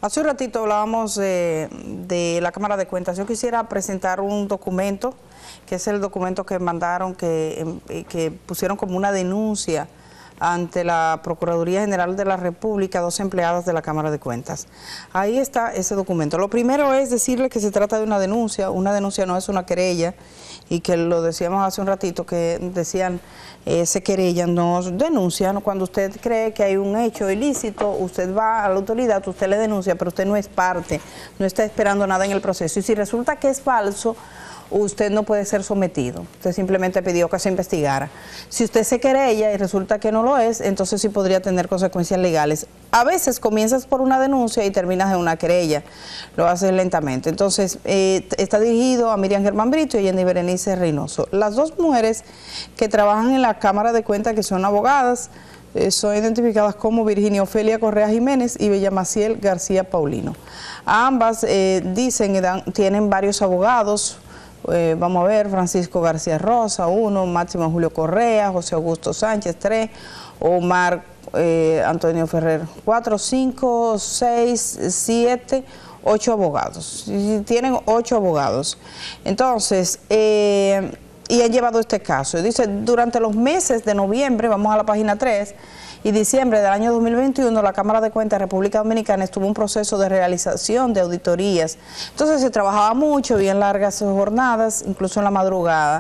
Hace un ratito hablábamos de la Cámara de Cuentas. Yo quisiera presentar un documento, que es el documento que mandaron, que pusieron como una denuncia ante la Procuraduría General de la República, 2 empleadas de la Cámara de Cuentas. Ahí está ese documento. Lo primero es decirle que se trata de una denuncia no es una querella, y que lo decíamos hace un ratito, que decían se querellan, no denuncian. Cuando usted cree que hay un hecho ilícito, usted va a la autoridad, usted le denuncia, pero usted no es parte, no está esperando nada en el proceso. Y si resulta que es falso, usted no puede ser sometido. Usted simplemente pidió que se investigara. Si usted se querella y resulta que no lo es, entonces sí podría tener consecuencias legales. A veces comienzas por una denuncia y terminas en una querella. Lo haces lentamente. Entonces, está dirigido a Miriam Germán Brito y Jenny Berenice Reynoso. Las 2 mujeres que trabajan en la Cámara de Cuentas, que son abogadas, son identificadas como Virginia Ofelia Correa Jiménez y Bella Maciel García Paulino. Ambas tienen varios abogados. Vamos a ver: Francisco García Rosa, 1, Máximo Julio Correa, José Augusto Sánchez, 3, Omar Antonio Ferrer, 4, 5, 6, 7, 8 abogados. Tienen 8 abogados. Entonces, y han llevado este caso. Dice, durante los meses de noviembre, vamos a la página 3, y diciembre del año 2021, la Cámara de Cuentas de República Dominicana estuvo en un proceso de realización de auditorías. Entonces se trabajaba mucho, bien largas jornadas, incluso en la madrugada,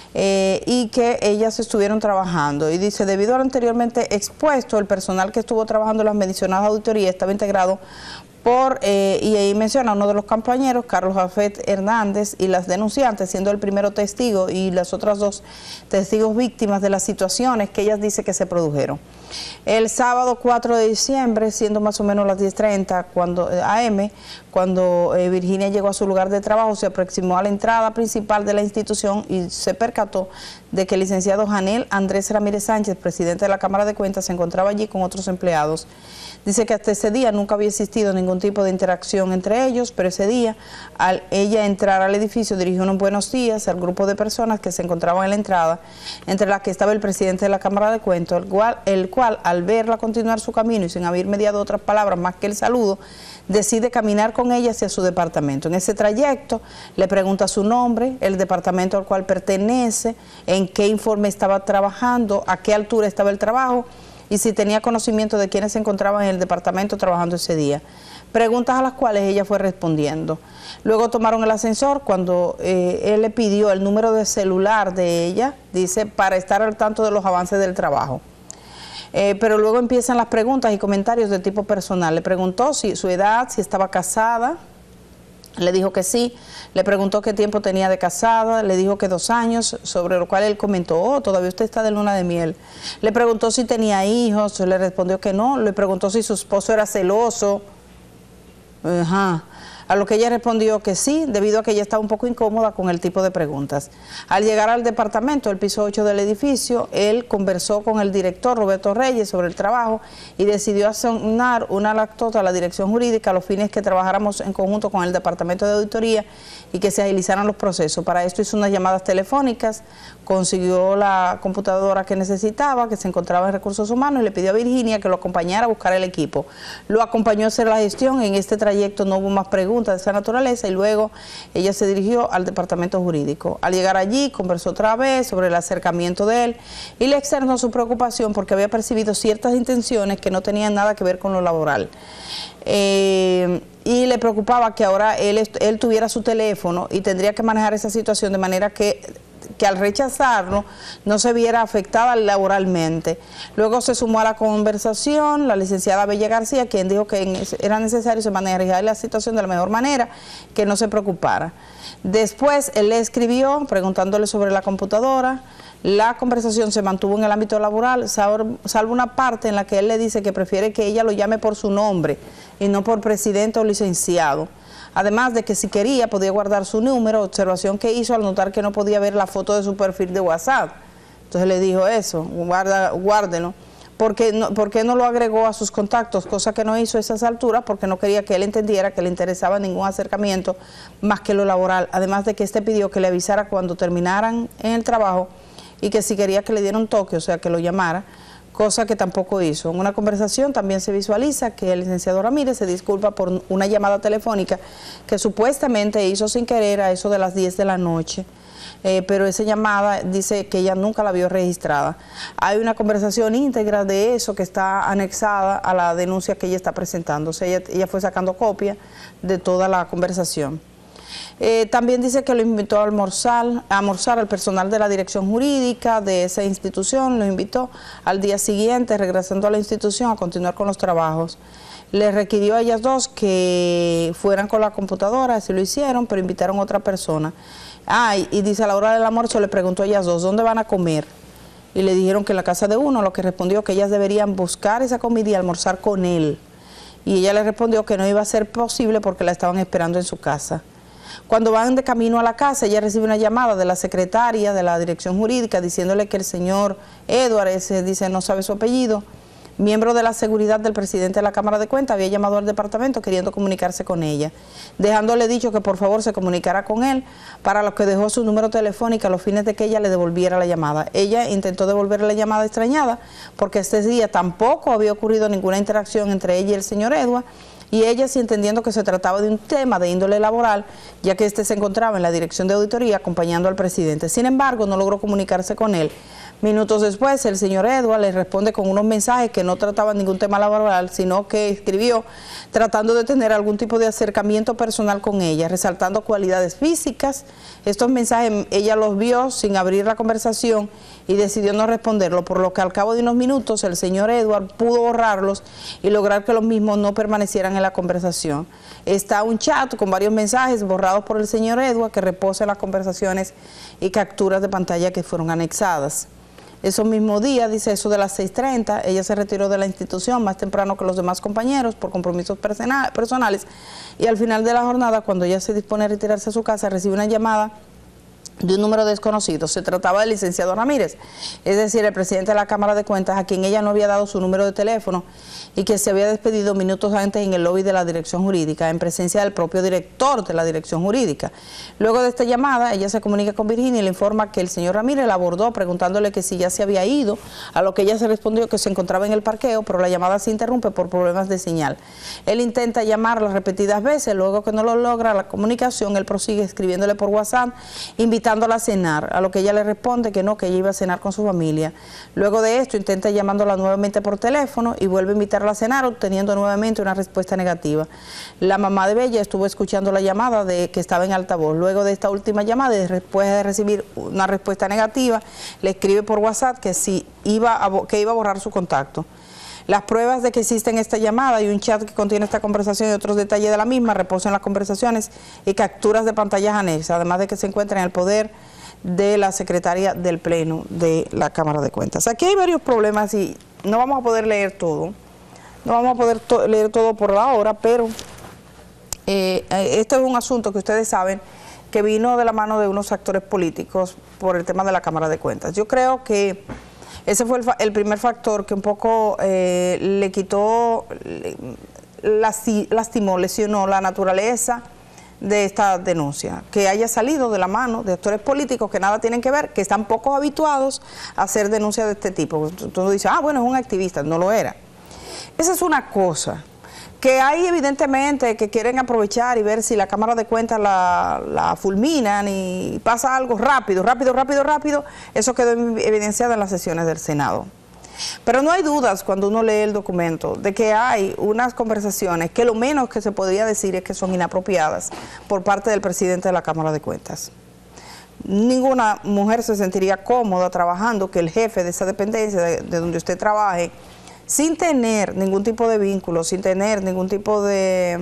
y que ellas estuvieron trabajando. Y dice, debido a lo anteriormente expuesto, el personal que estuvo trabajando en las mencionadas auditorías estaba integrado por, y ahí menciona a uno de los compañeros, Carlos Jafet Hernández, y las denunciantes, siendo el primero testigo y las otras 2 testigos víctimas de las situaciones que ellas dicen que se produjeron. El sábado 4 de diciembre, siendo más o menos las 10:30 AM, cuando Virginia llegó a su lugar de trabajo, se aproximó a la entrada principal de la institución y se percató de que el licenciado Janel Andrés Ramírez Sánchez, presidente de la Cámara de Cuentas, se encontraba allí con otros empleados. Dice que hasta ese día nunca había existido ningún tipo de interacción entre ellos, pero ese día, al ella entrar al edificio, dirigió unos buenos días al grupo de personas que se encontraban en la entrada, entre las que estaba el presidente de la Cámara de Cuentas, el cual, al verla continuar su camino y sin haber mediado otras palabras más que el saludo, decide caminar con ella hacia su departamento. En ese trayecto le pregunta su nombre, el departamento al cual pertenece, en qué informe estaba trabajando, a qué altura estaba el trabajo, y si tenía conocimiento de quiénes se encontraban en el departamento trabajando ese día. Preguntas a las cuales ella fue respondiendo. Luego tomaron el ascensor cuando él le pidió el número de celular de ella, dice, para estar al tanto de los avances del trabajo. Pero luego empiezan las preguntas y comentarios de tipo personal. Le preguntó su edad, si estaba casada. Le dijo que sí, le preguntó qué tiempo tenía de casada, le dijo que 2 años, sobre lo cual él comentó, todavía usted está de luna de miel. Le preguntó si tenía hijos, le respondió que no, le preguntó si su esposo era celoso, a lo que ella respondió que sí, debido a que ella estaba un poco incómoda con el tipo de preguntas. Al llegar al departamento, el piso 8 del edificio, él conversó con el director Roberto Reyes sobre el trabajo y decidió asignar una lactota a la dirección jurídica a los fines que trabajáramos en conjunto con el departamento de auditoría y que se agilizaran los procesos. Para esto hizo unas llamadas telefónicas, consiguió la computadora que necesitaba, que se encontraba en Recursos Humanos, y le pidió a Virginia que lo acompañara a buscar el equipo. Lo acompañó a hacer la gestión. En este trayecto no hubo más preguntas de esa naturaleza y luego ella se dirigió al departamento jurídico. Al llegar allí, conversó otra vez sobre el acercamiento de él y le externó su preocupación porque había percibido ciertas intenciones que no tenían nada que ver con lo laboral. Y le preocupaba que ahora él tuviera su teléfono y tendría que manejar esa situación de manera que al rechazarlo no se viera afectada laboralmente. Luego se sumó a la conversación la licenciada Bella García, quien dijo que era necesario se manejar la situación de la mejor manera, que no se preocupara. Después él le escribió preguntándole sobre la computadora. La conversación se mantuvo en el ámbito laboral, salvo una parte en la que él le dice que prefiere que ella lo llame por su nombre y no por presidente o licenciado. Además de que si quería podía guardar su número, observación que hizo al notar que no podía ver la foto de su perfil de WhatsApp. Entonces le dijo eso, guárdelo. ¿Por qué no lo agregó a sus contactos? Cosa que no hizo a esas alturas porque no quería que él entendiera que le interesaba ningún acercamiento más que lo laboral. Además de que este pidió que le avisara cuando terminaran en el trabajo y que si quería que le diera un toque, o sea, que lo llamara, cosa que tampoco hizo. En una conversación también se visualiza que el licenciado Ramírez se disculpa por una llamada telefónica que supuestamente hizo sin querer a eso de las 10 de la noche. Pero esa llamada dice que ella nunca la vio registrada. Hay una conversación íntegra de eso que está anexada a la denuncia que ella está presentando. O sea, ella fue sacando copia de toda la conversación. También dice que lo invitó a almorzar al personal de la dirección jurídica de esa institución, lo invitó al día siguiente, regresando a la institución a continuar con los trabajos. Le requirió a ellas dos que fueran con la computadora, así lo hicieron, pero invitaron a otra persona. Y dice, a la hora del almuerzo le preguntó a ellas dos, ¿dónde van a comer? Y le dijeron que en la casa de uno, lo que respondió que ellas deberían buscar esa comida y almorzar con él. Y ella le respondió que no iba a ser posible porque la estaban esperando en su casa. Cuando van de camino a la casa, ella recibe una llamada de la secretaria de la dirección jurídica diciéndole que el señor Edward, dice no sabe su apellido, miembro de la seguridad del presidente de la Cámara de Cuentas, había llamado al departamento queriendo comunicarse con ella, dejándole dicho que por favor se comunicara con él, para lo que dejó su número telefónico a los fines de que ella le devolviera la llamada. Ella intentó devolver la llamada extrañada porque este día tampoco había ocurrido ninguna interacción entre ella y el señor Edward, y ella, sí entendiendo que se trataba de un tema de índole laboral, ya que este se encontraba en la dirección de auditoría acompañando al presidente. Sin embargo, no logró comunicarse con él. Minutos después, el señor Edward le responde con unos mensajes que no trataban ningún tema laboral, sino que escribió tratando de tener algún tipo de acercamiento personal con ella, resaltando cualidades físicas. Estos mensajes ella los vio sin abrir la conversación y decidió no responderlo, por lo que al cabo de unos minutos el señor Edward pudo borrarlos y lograr que los mismos no permanecieran en la conversación. Está un chat con varios mensajes borrados por el señor Edward que reposa en las conversaciones y capturas de pantalla que fueron anexadas. Esos mismos días, dice eso de las 6:30, ella se retiró de la institución más temprano que los demás compañeros por compromisos personales, y al final de la jornada, cuando ella se dispone a retirarse a su casa, recibe una llamada de un número desconocido. Se trataba del licenciado Ramírez, es decir, el presidente de la Cámara de Cuentas, a quien ella no había dado su número de teléfono y que se había despedido minutos antes en el lobby de la dirección jurídica, en presencia del propio director de la dirección jurídica. Luego de esta llamada, ella se comunica con Virginia y le informa que el señor Ramírez la abordó preguntándole que si ya se había ido, a lo que ella se respondió que se encontraba en el parqueo, pero la llamada se interrumpe por problemas de señal. Él intenta llamarla repetidas veces, luego que no lo logra la comunicación, él prosigue escribiéndole por WhatsApp, invitándola a cenar, a lo que ella le responde que no, que ella iba a cenar con su familia. Luego de esto intenta llamándola nuevamente por teléfono y vuelve a invitarla a cenar, obteniendo nuevamente una respuesta negativa. La mamá de Bella estuvo escuchando la llamada de que estaba en altavoz. Luego de esta última llamada, después de recibir una respuesta negativa, le escribe por WhatsApp que iba a borrar su contacto. Las pruebas de que existe esta llamada y un chat que contiene esta conversación y otros detalles de la misma reposan las conversaciones y capturas de pantallas anexas, además de que se encuentra en el poder de la secretaria del Pleno de la Cámara de Cuentas. Aquí hay varios problemas y no vamos a poder leer todo, leer todo por ahora, pero este es un asunto que ustedes saben que vino de la mano de unos actores políticos por el tema de la Cámara de Cuentas. Yo creo que ese fue el primer factor que un poco le quitó, lastimó, lesionó la naturaleza de esta denuncia, que haya salido de la mano de actores políticos que nada tienen que ver, que están poco habituados a hacer denuncias de este tipo. Tú dices, bueno, es un activista, no lo era. Esa es una cosa. Que hay evidentemente que quieren aprovechar y ver si la Cámara de Cuentas la fulminan y pasa algo rápido, eso quedó evidenciado en las sesiones del Senado. Pero no hay dudas cuando uno lee el documento de que hay unas conversaciones que lo menos que se podría decir es que son inapropiadas por parte del presidente de la Cámara de Cuentas. Ninguna mujer se sentiría cómoda trabajando que el jefe de esa dependencia, de donde usted trabaje, sin tener ningún tipo de vínculo, sin tener ningún tipo de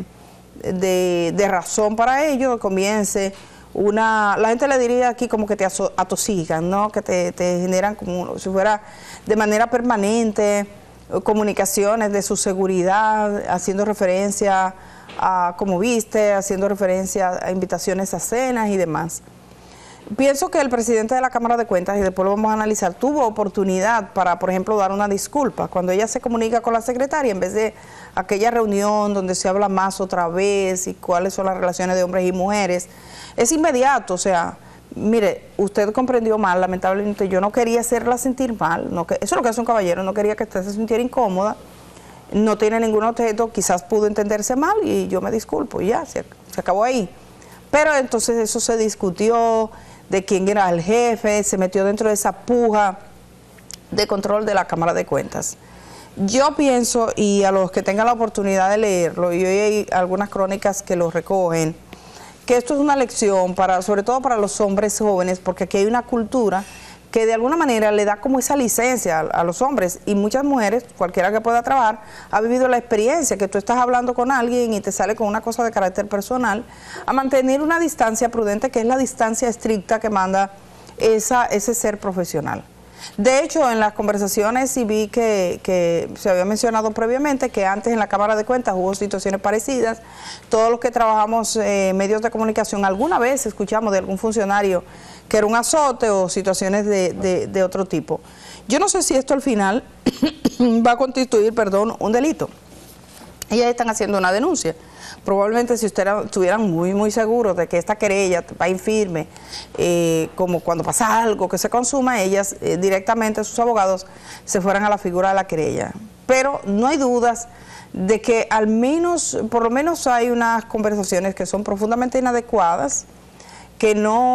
razón para ello, comience la gente le diría aquí como que te atosigan, ¿no? Que te generan como si fuera de manera permanente comunicaciones de su seguridad, haciendo referencia a cómo viste, haciendo referencia a invitaciones a cenas y demás. Pienso que el presidente de la Cámara de Cuentas, y después lo vamos a analizar, tuvo oportunidad para, por ejemplo, dar una disculpa. Cuando ella se comunica con la secretaria, en vez de aquella reunión donde se habla más otra vez y cuáles son las relaciones de hombres y mujeres, es inmediato, o sea, mire, usted comprendió mal, lamentablemente yo no quería hacerla sentir mal, no, eso es lo que hace un caballero, no quería que usted se sintiera incómoda, no tiene ningún objeto, quizás pudo entenderse mal y yo me disculpo, y ya, se acabó ahí. Pero entonces eso se discutió de quién era el jefe, se metió dentro de esa puja de control de la Cámara de Cuentas. Yo pienso, y a los que tengan la oportunidad de leerlo, y hoy hay algunas crónicas que lo recogen, que esto es una lección, sobre todo para los hombres jóvenes, porque aquí hay una cultura que de alguna manera le da como esa licencia a los hombres, y muchas mujeres, cualquiera que pueda trabajar, ha vivido la experiencia que tú estás hablando con alguien y te sale con una cosa de carácter personal, a mantener una distancia prudente, que es la distancia estricta que manda ese ser profesional. De hecho, en las conversaciones sí vi que se había mencionado previamente que antes en la Cámara de Cuentas hubo situaciones parecidas. Todos los que trabajamos en medios de comunicación alguna vez escuchamos de algún funcionario que era un azote o situaciones de otro tipo. Yo no sé si esto al final va a constituir, un delito. Ellas están haciendo una denuncia. Probablemente si ustedes estuvieran muy seguros de que esta querella va a ir firme, como cuando pasa algo que se consuma, ellas directamente, sus abogados, se fueran a la figura de la querella. Pero no hay dudas de que al menos, por lo menos hay unas conversaciones que son profundamente inadecuadas, que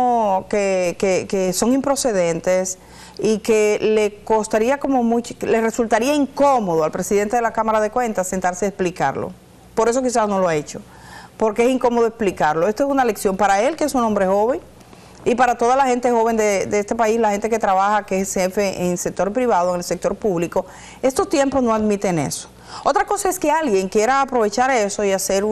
son improcedentes y que le resultaría incómodo al presidente de la Cámara de Cuentas sentarse a explicarlo. Por eso quizás no lo ha hecho, porque es incómodo explicarlo. Esto es una lección para él, que es un hombre joven, y para toda la gente joven de este país, la gente que trabaja, que es jefe en el sector privado, en el sector público. Estos tiempos no admiten eso. Otra cosa es que alguien quiera aprovechar eso y hacer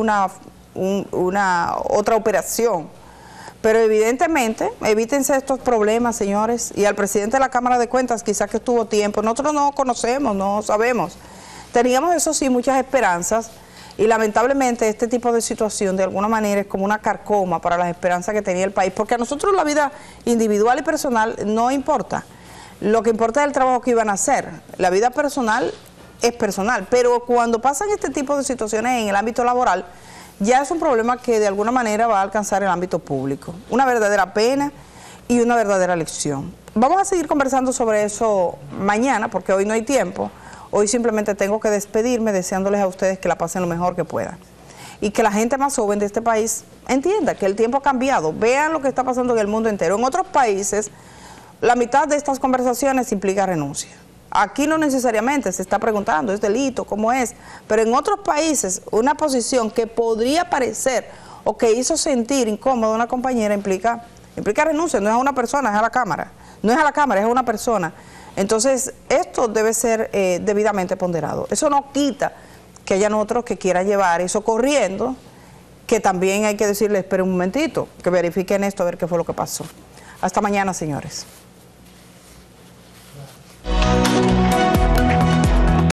otra operación. Pero evidentemente, evítense estos problemas, señores. Y al presidente de la Cámara de Cuentas, quizás que estuvo tiempo, nosotros no conocemos, no sabemos. Teníamos, eso sí, muchas esperanzas. Y lamentablemente este tipo de situación de alguna manera es como una carcoma para las esperanzas que tenía el país, porque a nosotros la vida individual y personal no importa. Lo que importa es el trabajo que iban a hacer. La vida personal es personal, pero cuando pasan este tipo de situaciones en el ámbito laboral, ya es un problema que de alguna manera va a alcanzar el ámbito público. Una verdadera pena y una verdadera lección. Vamos a seguir conversando sobre eso mañana, porque hoy no hay tiempo. Hoy simplemente tengo que despedirme deseándoles a ustedes que la pasen lo mejor que puedan. Y que la gente más joven de este país entienda que el tiempo ha cambiado. Vean lo que está pasando en el mundo entero. En otros países, la mitad de estas conversaciones implica renuncia. Aquí no necesariamente se está preguntando, ¿es delito? ¿Cómo es? Pero en otros países, una posición que podría parecer o que hizo sentir incómoda a una compañera implica renuncia. No es a una persona, es a la Cámara. No es a la Cámara, es a una persona. Entonces, esto debe ser debidamente ponderado. Eso no quita que hayan otros que quieran llevar eso corriendo, que también hay que decirles, esperen un momentito, que verifiquen esto, a ver qué fue lo que pasó. Hasta mañana, señores.